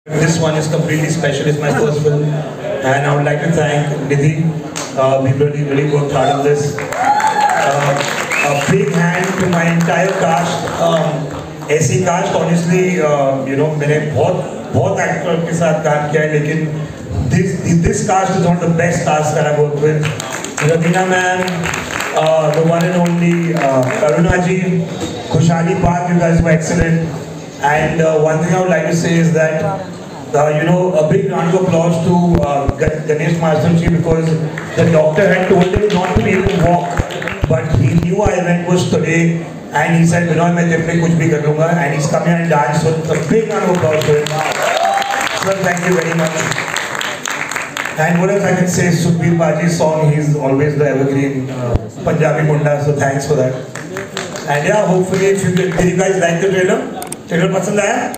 This one is completely special. It's my first film, and I would like to thank Nidhi. We really worked hard on this. A big hand to my entire cast. ऐसी cast honestly, मैंने बहुत actor के साथ काम किया है, लेकिन this cast is one of the best casts that I've worked with. Ravina ma'am, the one and only Karuna ji, Khushali Park, you guys were excellent. And one thing I would like to say is that, a big round of applause to Ganesh Master Ji, because the doctor had told him not to be able to walk, but he knew our event was today, and he said, Binoy, मैं तेरे लिए कुछ भी कर लूँगा, and he's come here and danced, so a big round of applause for him. Sir, thank you very much. And what else I can say, Sukhbir Baji's song, he's always the evergreen Punjabi Munda, so thanks for that. And yeah, hopefully if you did you guys like the trailer? Trailer पसंद आया?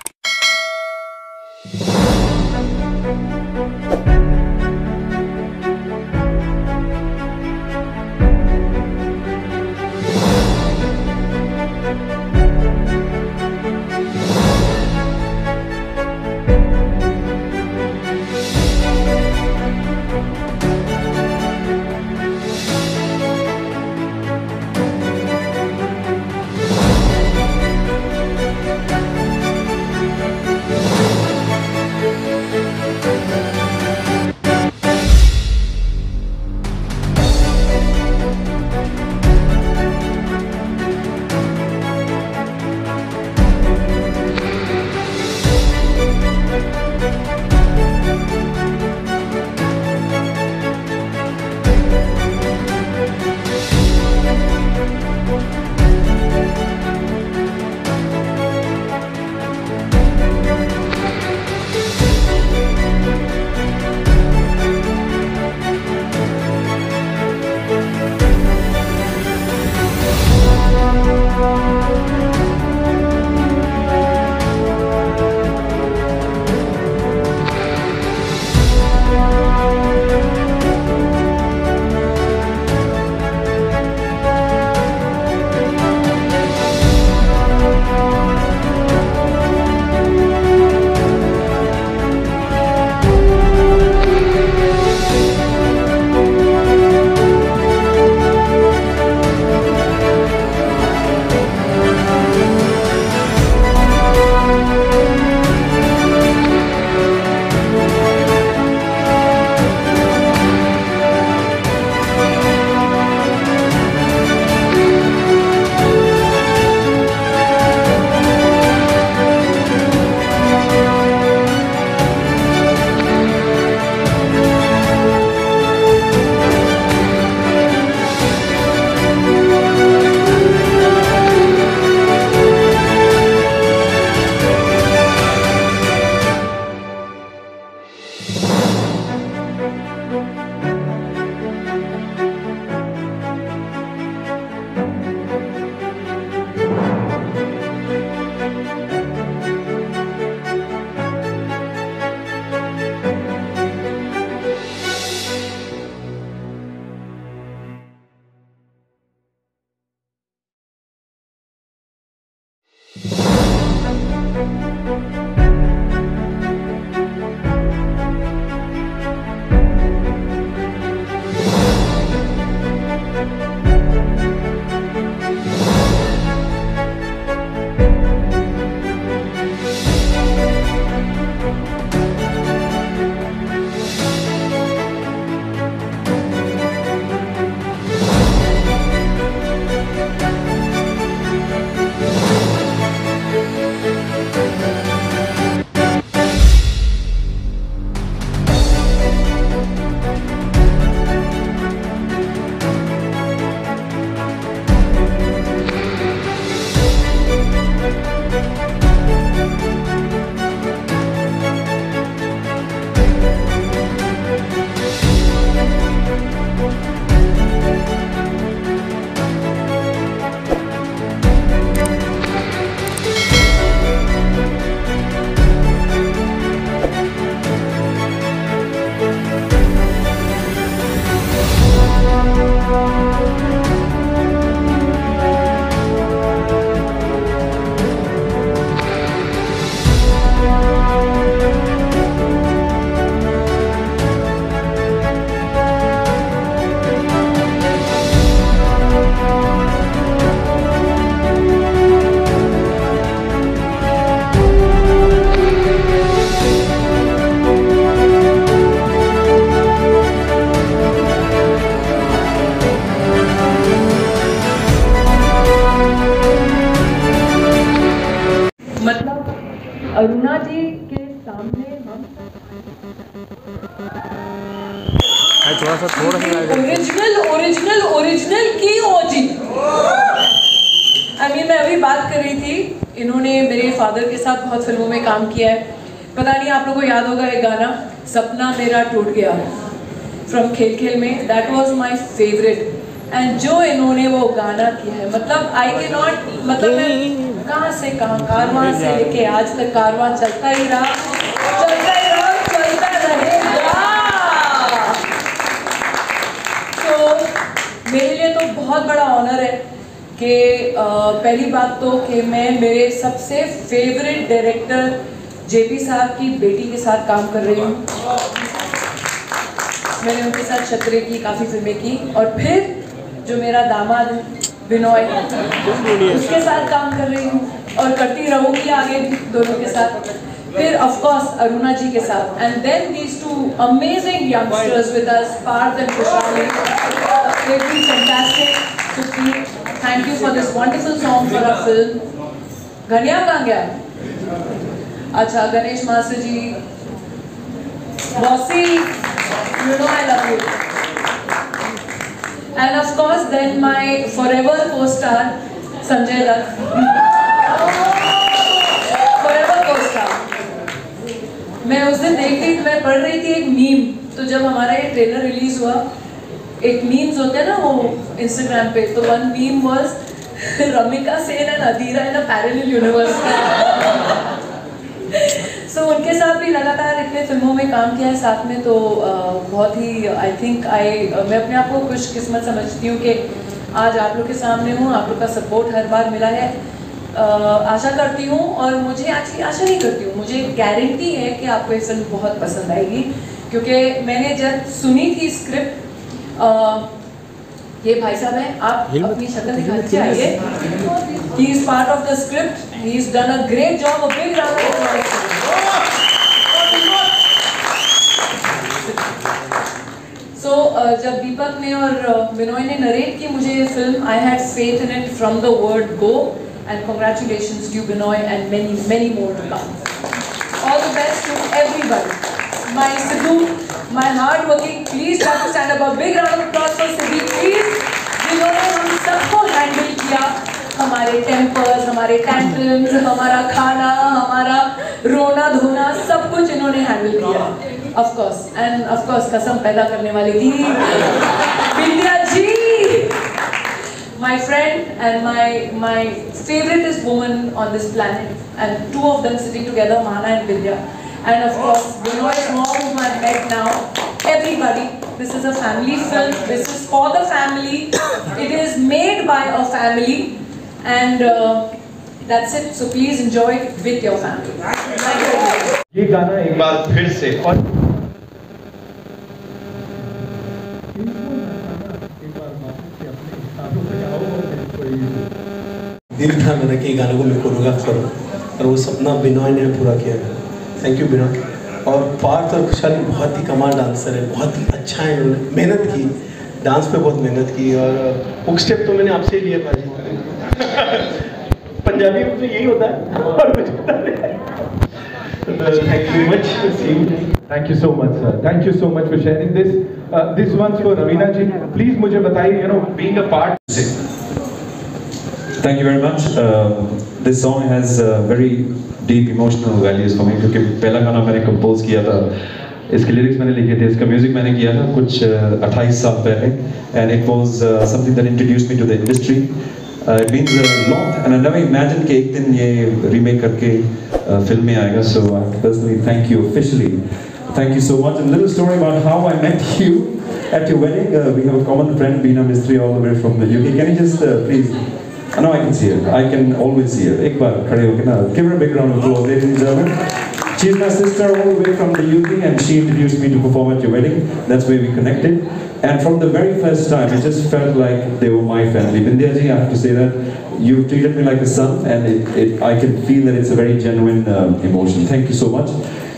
सामने हम original की ओजी। मैं अभी बात कर रही थी, इन्होंने मेरे फादर के साथ बहुत फिल्मों में काम किया है। पता नहीं आप लोगों को याद होगा एक गाना, सपना मेरा टूट गया, फ्रॉम खेल खेल में। That was my favourite. And जो इन्होंने वो गाना किया है, मतलब आई के नॉट, मतलब मैं कहाँ से कहाँ, कारवां से लेके आज तक कारवां चलता ही रहा, चलता ही रहा, चलता रहेगा। तो मेरे लिए तो बहुत बड़ा ऑनर है कि पहली बात तो कि मैं मेरे सबसे फेवरेट डायरेक्टर जेपी साहब की बेटी के साथ काम कर रही हूँ। मैंने उनके साथ छतरे की, काफ़ी फिल्में की, और फिर जो मेरा दामाद बिनोय, उसके साथ काम कर रही हूँ और करती रहूँगी आगे भी दोनों के साथ। फिर ऑफ कोर्स अरुणा जी के साथ, and then these two amazing youngsters with us, Parth and Khushali. They've been fantastic to see. Thank you for this wonderful song for our film. गनिया कहाँ गया? अच्छा, Ganesh master ji, bossy, you know I love you. And of course, then my forever co-star Sanjay Dutt. Forever co-star. मैं उस दिन देख रही, मैं पढ़ रही थी एक मीम। तो जब हमारा ये ट्रेलर रिलीज हुआ, एक मीम्स होते हैं ना वो इंस्टाग्राम पे, तो one meme was Ramika Sen and Adhira in a parallel universe. So उनके साथ भी लगातार इतने फिल्मों में काम किया है साथ में, तो बहुत ही आई थिंक मैं अपने आप को खुशकिस्मत समझती हूँ कि आज आप लोग के सामने हूँ। आप लोग का सपोर्ट हर बार मिला है। आशा करती हूँ, और मुझे एक्चुअली आशा नहीं करती हूँ, मुझे गारंटी है कि आपको ये फिल्म बहुत पसंद आएगी, क्योंकि मैंने जब सुनी थी स्क्रिप्ट, ये भाई साहब हैं, आप अपनी शक्ल दिखा दीजिए, आइए। He is part of the script. He has done a great job. A big round of applause. So जब दीपक ने और बिनोय ने नरेट की मुझे ये फिल्म, I had faith in it from the word go, and congratulations to you, Binoy, and many many more to come. All the best to everybody. My Sidhu, my hard-working, please try to stand up. A big round of applause for Sidhu, please. जिन्होंने हम सबको handle किया, हमारे tempers, हमारे tantrums, हमारा खाना, हमारा रोना धोना, सब कुछ इन्होंने हैंडल किया। Of course, and of course कसम पैदा करने वाली थी विद्या जी, my friend and my favoriteest woman on this planet, and two of them sitting together, Mana and Vidya. And of course, Binoy's mom, whom I've met now. Everybody, this is a family film. This is for the family. It is made by a family, and that's it. So please enjoy it with your family. Thank you. ये गाना एक बार फिर से और दिल था मेरा कि गाने को मैं कोरियोग्राफ करूँ, और वो सपना बिनोय ने पूरा किया। Thank you Binoy. और पार्थ और खुशहाली बहुत ही कमाल डांसर है, बहुत ही अच्छा है। उन्होंने मेहनत की, डांस पे बहुत मेहनत की, और हुक स्टेप तो मैंने आपसे ही लिया भाजी। पंजाबी में तो यही होता है और कुछ होता नहीं। Thank you much. Thank you so much, sir. Thank you so much for sharing this. This one's for Raveena ji. Please मुझे बताइए, being a part. Thank you very much. This song has very deep emotional values for me, क्योंकि पहला गाना मैंने compose किया था, इसके lyrics मैंने लिखे थे, इसका म्यूजिक मैंने किया था कुछ 28 साल पहले, and it was something that introduced me to the industry. It means a lot, and I never imagined कि एक दिन ये remake करके फिल्म में आएगा. So I personally thank you officially. Thank you so much. And a little story about how I met you at your wedding. We have a common friend, Beena Mistry, all the way from the UK. Can you just please? I know I can see her. I can always see her. एक बार खड़े होके ना, give her a big round of applause, ladies and gentlemen. She's my sister all the way from the UK, and she introduced me to perform at your wedding. That's where we connected. And from the very first time, it just felt like they were my family. Vindhya ji, I have to say that you've treated me like a son, and I can feel that it's a very genuine emotion. Thank you so much.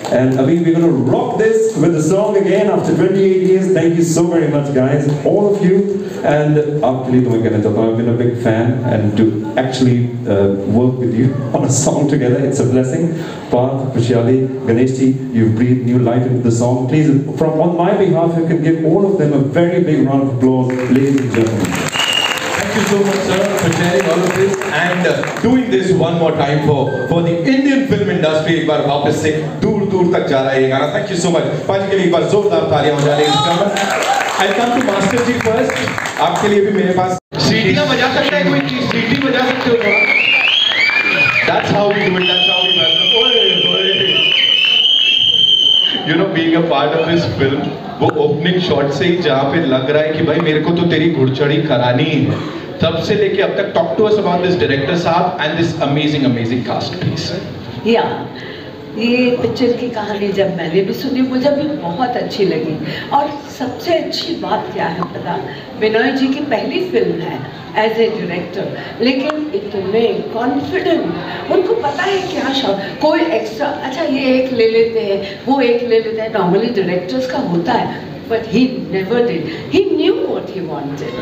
And Abhi, we're going to rock this with the song again after 28 years. Thank you so very much, guys, all of you. And actually, I've been a big fan, and to actually work with you on a song together, it's a blessing. Parth, Khushyali, Ganeshji, you've breathed new life into the song. Please, from on my behalf, you can give all of them a very big round of applause, ladies and gentlemen. Thank you so much, sir, for sharing all of this and doing this one more time for the Indian film industry. एक बार वापस से दूर दूर तक जा रहा है ये गाना. Thank you so much. पाजी के लिए एक बार जोरदार तालियां हो जाए. I'll come to Master ji first. आपके लिए भी मेरे पास सीटियां बजा सकता है कोई चीज, सीटी बजा सकते हो थोड़ा. That's how we do it. That's how we do it. You know, being a part of this film, वो opening shot से ही जहाँ पे लग रहा है कि भाई मेरे को तो तेरी घुड़चढ़ी करानी ही है, तब से लेके अब तक. Talk to us about this director साहब and this amazing cast, please. Yeah. ये पिक्चर की कहानी जब मैंने भी सुनी मुझे भी बहुत अच्छी लगी. और सबसे अच्छी बात क्या है पता, बिनोय जी की पहली फिल्म है एज ए डायरेक्टर, लेकिन इतने कॉन्फिडेंट, उनको पता है क्या शॉट, कोई एक्स्ट्रा अच्छा ये एक ले लेते हैं वो एक ले लेते हैं, नॉर्मली डायरेक्टर्स का होता है, but he never did. He knew what he wanted.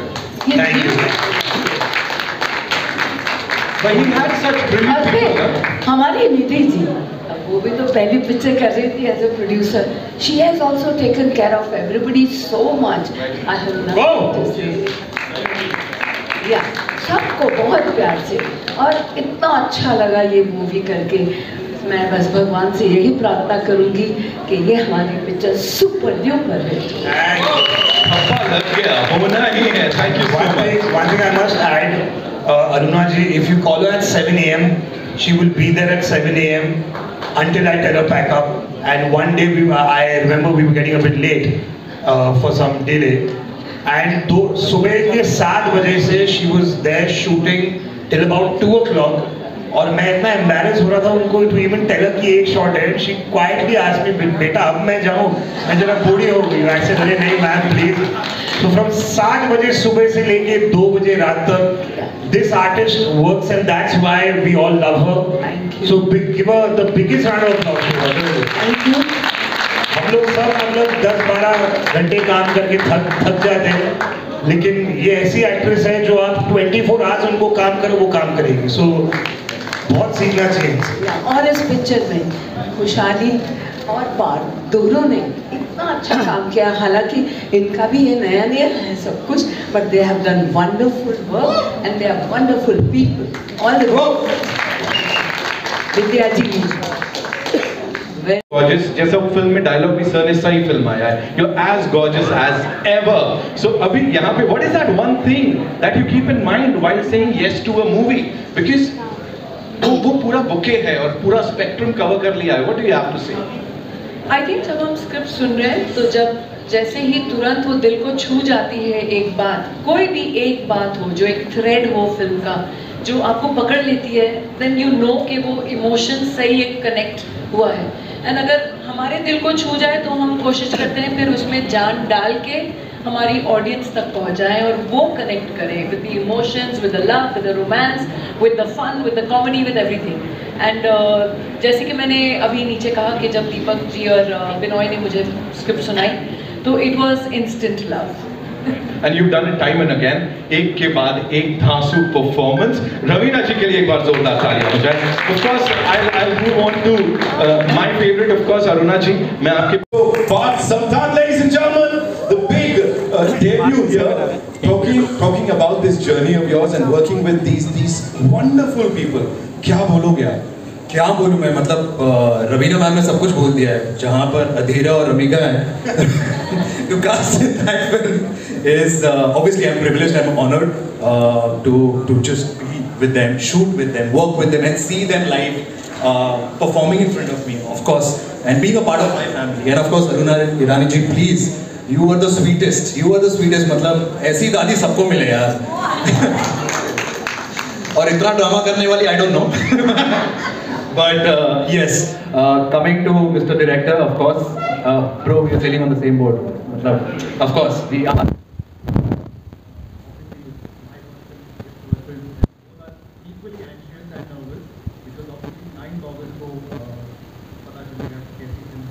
हमारी निधि जी, वो भी तो पहली पिक्चर कर रही थी as a producer. She has also taken care of everybody so much. I have nothing to say. या सबको बहुत प्यार से, और इतना अच्छा लगा ये मूवी करके. मैं बस भगवान से यही प्रार्थना करूंगी कि ये हमारी पिक्चर सुपर डुपर हिट लग गया, होना ही है. Thank you so much. One thing I must add, Aruna ji, if you call her at 7 a.m., she will be there at 7 a.m. until I tell her pack up. And one day I remember we were getting a bit late for some delay. And सुबह के 7 बजे से she was there shooting till about 2 o'clock. और मैं इतना embarrassed हो रहा था उनको to even tell her कि एक shot है. She quietly asked me, बेटा अब मैं जाऊँ, मैं जरा बूढ़ी हो गई. I said अरे नहीं मैम प्लीज. So from 7 बजे सुबह से लेके 2 बजे रात तक, this artist works and that's why we all love her. So give her the biggest round of applause. Thank you. हम लोग सब मतलब 10-12 घंटे काम करके थक जाते हैं, लेकिन ये ऐसी एक्ट्रेस है जो आप 24 आवर्स उनको काम करो वो काम करेगी. सो बहुत सीखना चाहिए. और इस पिक्चर में खुशहाली और पार्थ दोनों ने इतना अच्छा काम किया. हालांकि इनका भी ये नया है सब कुछ, but they have done wonderful work and they are wonderful people. All the Vidya ji gorgeous. जैसा फिल्म में डायलॉग भी सर ने सही फिल्म आया है. You're as gorgeous as ever. So अभी यहाँ पे what is that one thing that you keep in mind while saying yes to a movie? Because वो पूरा बुके है और पूरा स्पेक्ट्रम कवर कर लिया है. What do you have to say? I think जब हम स्क्रिप्ट सुन रहे हैं तो जब जैसे ही तुरंत वो दिल को छू जाती है एक बात, कोई भी एक बात हो जो एक थ्रेड हो फिल्म का जो आपको पकड़ लेती है, then you know कि वो इमोशन सही एक कनेक्ट हुआ है. एंड अगर हमारे दिल को छू जाए तो हम कोशिश करते हैं फिर उसमें जान डाल के हमारी ऑडियंस तक पहुंच जाए और वो कनेक्ट करें with the emotions, with the love, with the romance, with the fun, with the comedy, with everything. And जैसे कि मैंने अभी नीचे कहा कि जब दीपक जी और बिनोय ने मुझे स्क्रिप्ट सुनाई तो it was instant love. And you've done it time and again. एक के बाद एक धांसू परफॉर्मेंस. रवीना जी के लिए एक बार जोरदार तालियां हो जाए. Of course, I'll move on to my favorite, of course, Aruna जी. मैं आपके Parth Samthan, ladies and gentlemen, the big debut here. Talking about this journey of yours and working with these wonderful people. क्या बोलोगे आप? क्या बोलूँ मैं, मतलब Raveena ma'am ने सब कुछ बोल दिया है. जहाँ पर अधीरा और रमिका है to cast in that film is obviously I'm privileged, I'm honored to just be with them, shoot with them, work with them and see them live performing in front of me, of course, and being a part of my family. And of course Aruna Irani ji, please, you are the sweetest, मतलब ऐसी दादी सबको मिले यार. और इतना drama करने वाली I don't know. But yes, coming to Mr. Director, of course, bro, we are sailing on the same boat. Of course, we are. Equally anxious and nervous because obviously 9 August को पता चलेगा कैसी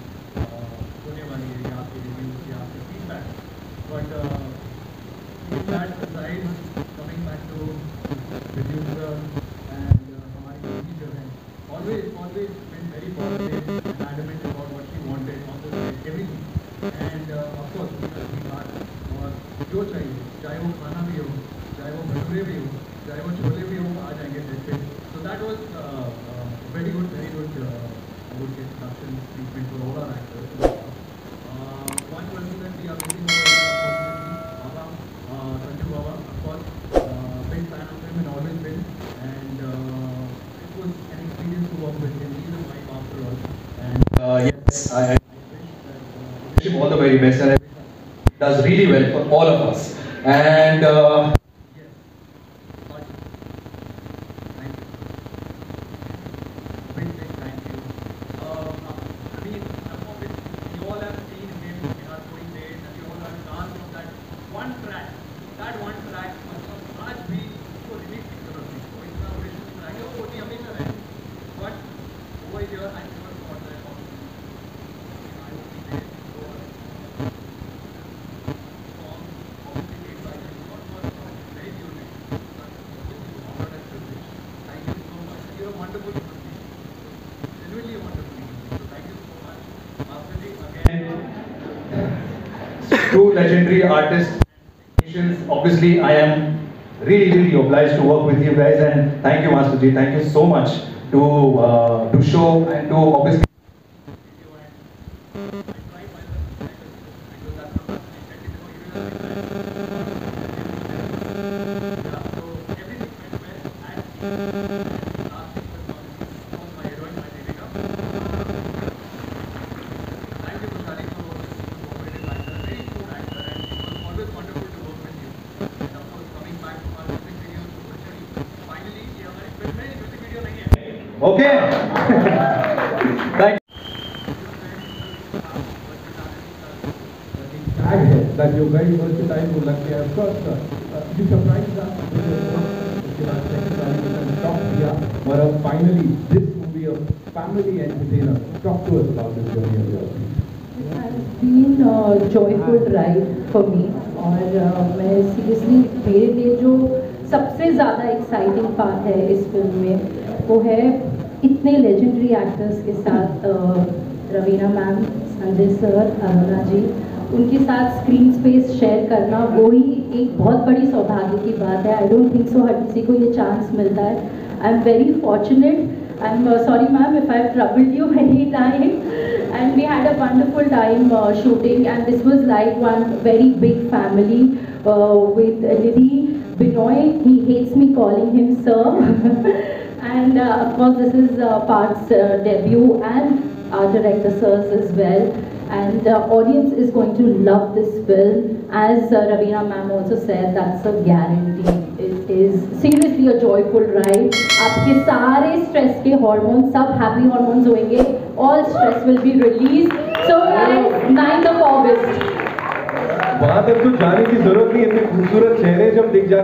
producer and हमारी team जो है always been very positive and adamant about what she wanted on the set, everything. And of course उसकी बात और जो चाहिए, चाहे वो खाना भी हो, चाहे वो भटूरे भी हो, चाहे वो छोले भी हो, आ जाएंगे सेट पे. So that was very good I would say production treatment for all our actors. One person that we are waiting for is Sanju Baba, of course, big fan of him and always been, and it was an experience to work with him. He's a wife after all, and yes, I wish him all the very best, and I wish he does really well for all of us. And two legendary artists. Obviously, I am really obliged to work with you guys, and thank you, Master Ji. Thank you so much to show and to obviously. Okay. Thank you. That you're very versatile would like to, of course, you surprised us with your but finally this will be a family entertainer. Talk to us about this journey of yours. It has been a joyful ride for me, और मैं seriously मेरे लिए जो सबसे ज़्यादा exciting part है इस film में वो है इतने लेजेंडरी एक्टर्स के साथ रवीना मैम, संजय सर, अरुणा जी, उनके साथ स्क्रीन स्पेस शेयर करना वो ही एक बहुत बड़ी सौभाग्य की बात है. आई डोंट थिंक सो हर किसी को ये चांस मिलता है. I am very fortunate. I am sorry ma'am if I have troubled you any time, and we had a wonderful time shooting, and this was like one very big family with Nidhi Binoy. He hates me calling him sir. And of course this is Parth's debut and our director sirs as well, and audience is going to love this film. As Ravina ma'am also said, that's a guarantee. It is seriously a joyful ride. आपके सारे stress के hormones सब happy hormones होंगे. All stress will be released. So guys, 9th of August. वहाँ तक तो जाने की जरूरत नहीं, इतने खूबसूरत चेहरे जब दिख जाते